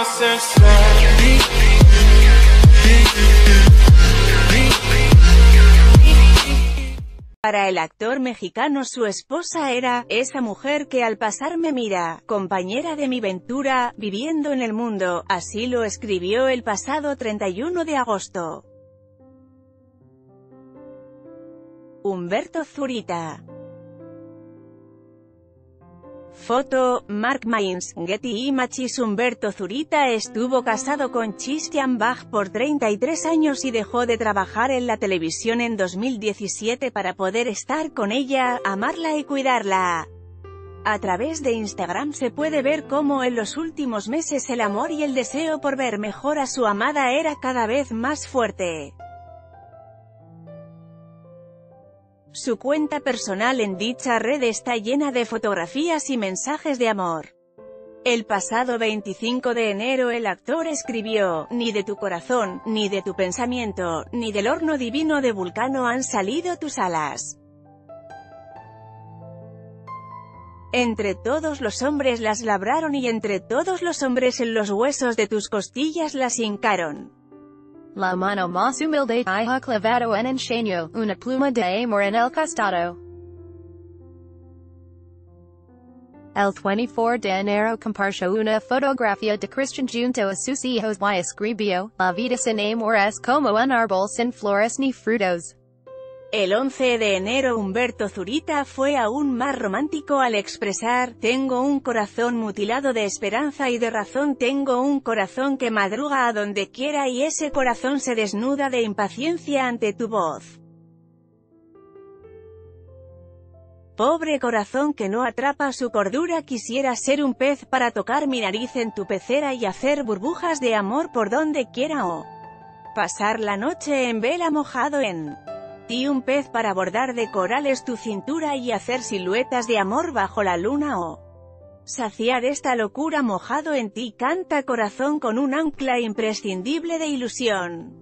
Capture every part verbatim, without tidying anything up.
Para el actor mexicano, su esposa era esa mujer que al pasar me mira, compañera de mi ventura, viviendo en el mundo. Así lo escribió el pasado treinta y uno de agosto. Humberto Zurita. Foto, Mark Mains, Getty Images. Humberto Zurita estuvo casado con Christian Bach por treinta y tres años y dejó de trabajar en la televisión en dos mil diecisiete para poder estar con ella, amarla y cuidarla. A través de Instagram se puede ver cómo en los últimos meses el amor y el deseo por ver mejor a su amada era cada vez más fuerte. Su cuenta personal en dicha red está llena de fotografías y mensajes de amor. El pasado veinticinco de enero el actor escribió: «Ni de tu corazón, ni de tu pensamiento, ni del horno divino de Vulcano han salido tus alas. Entre todos los hombres las labraron y entre todos los hombres en los huesos de tus costillas las hincaron. La mano más humilde ha clavado en enseño, una pluma de amor en el costado». El veinticuatro de enero compartió una fotografía de Christian junto a sus hijos y escribió: «La vida sin amor es como un árbol sin flores ni frutos». El once de enero Humberto Zurita fue aún más romántico al expresar: «Tengo un corazón mutilado de esperanza y de razón, tengo un corazón que madruga a donde quiera y ese corazón se desnuda de impaciencia ante tu voz. Pobre corazón que no atrapa su cordura, quisiera ser un pez para tocar mi nariz en tu pecera y hacer burbujas de amor por donde quiera o pasar la noche en vela mojado en ti, un pez para bordar de corales tu cintura y hacer siluetas de amor bajo la luna o saciar esta locura mojado en ti. Canta corazón con un ancla imprescindible de ilusión.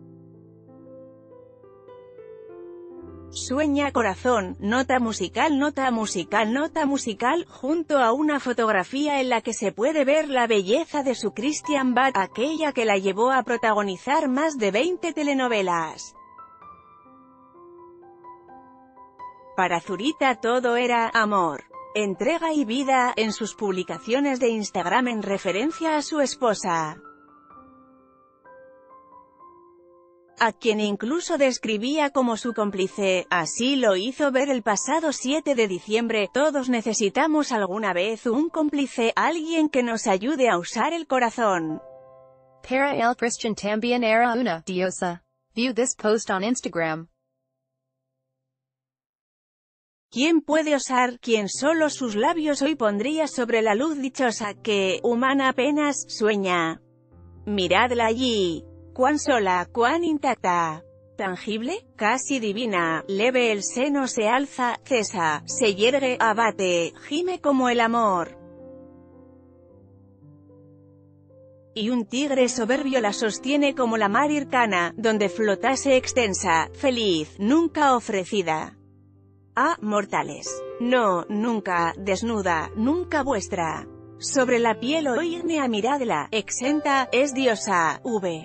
Sueña corazón, nota musical, nota musical, nota musical», junto a una fotografía en la que se puede ver la belleza de su Christian Bach, aquella que la llevó a protagonizar más de veinte telenovelas. Para Zurita todo era amor, entrega y vida, en sus publicaciones de Instagram en referencia a su esposa, a quien incluso describía como su cómplice. Así lo hizo ver el pasado siete de diciembre: «Todos necesitamos alguna vez un cómplice, alguien que nos ayude a usar el corazón». Para el Christian también era una diosa. View this post on Instagram. ¿Quién puede osar, quien solo sus labios hoy pondría sobre la luz dichosa, que, humana apenas, sueña? Miradla allí. Cuán sola, cuán intacta. Tangible, casi divina, leve el seno se alza, cesa, se yergue, abate, gime como el amor. Y un tigre soberbio la sostiene como la mar hircana, donde flotase extensa, feliz, nunca ofrecida a mortales. No, nunca, desnuda, nunca vuestra. Sobre la piel o ígnea miradla, exenta, es diosa, v.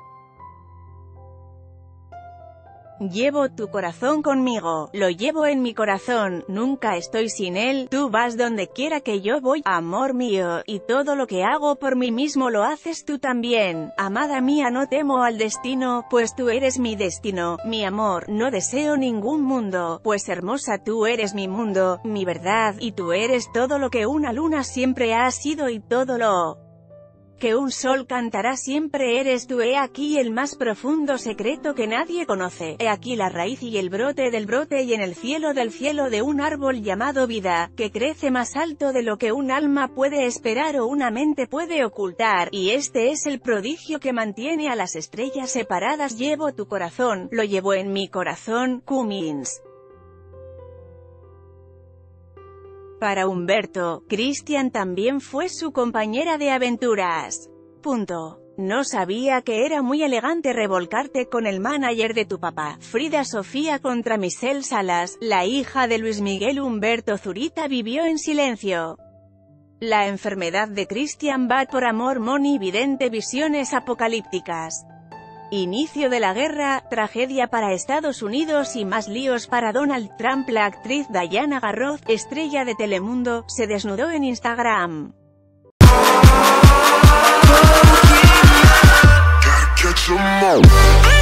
Llevo tu corazón conmigo, lo llevo en mi corazón, nunca estoy sin él, tú vas donde quiera que yo voy, amor mío, y todo lo que hago por mí mismo lo haces tú también, amada mía, no temo al destino, pues tú eres mi destino, mi amor, no deseo ningún mundo, pues hermosa tú eres mi mundo, mi verdad, y tú eres todo lo que una luna siempre ha sido y todo lo que un sol cantará siempre eres tú. He aquí el más profundo secreto que nadie conoce, he aquí la raíz y el brote del brote y en el cielo del cielo de un árbol llamado vida, que crece más alto de lo que un alma puede esperar o una mente puede ocultar, y este es el prodigio que mantiene a las estrellas separadas. Llevo tu corazón, lo llevo en mi corazón. Cummins. Para Humberto, Christian también fue su compañera de aventuras. Punto. No sabía que era muy elegante revolcarte con el manager de tu papá. Frida Sofía contra Michelle Salas, la hija de Luis Miguel. Humberto Zurita vivió en silencio La enfermedad de Christian Bale por amor, Moni vidente, visiones apocalípticas. Inicio de la guerra, tragedia para Estados Unidos y más líos para Donald Trump. La actriz Diana Garroz, estrella de Telemundo, se desnudó en Instagram. Gotta catch 'em all.